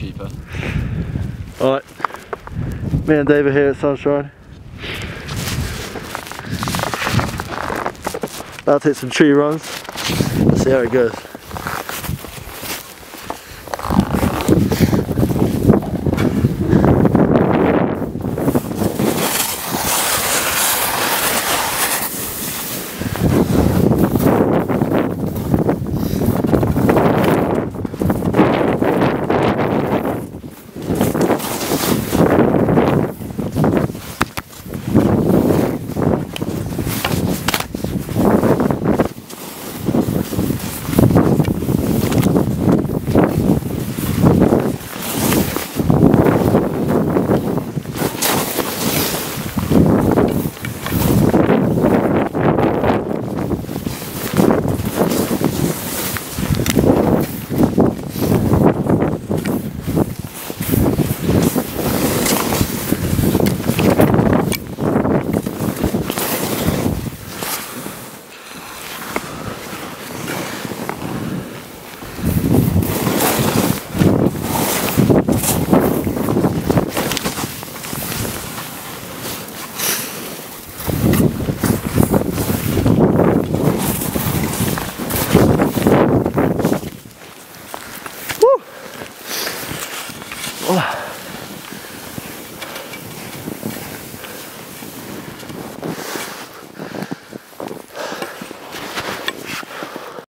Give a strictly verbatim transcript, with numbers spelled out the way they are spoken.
cheaper. Alright, me and Dave are here at Sunshine. About to hit some tree runs. Let's see how it goes. Oh.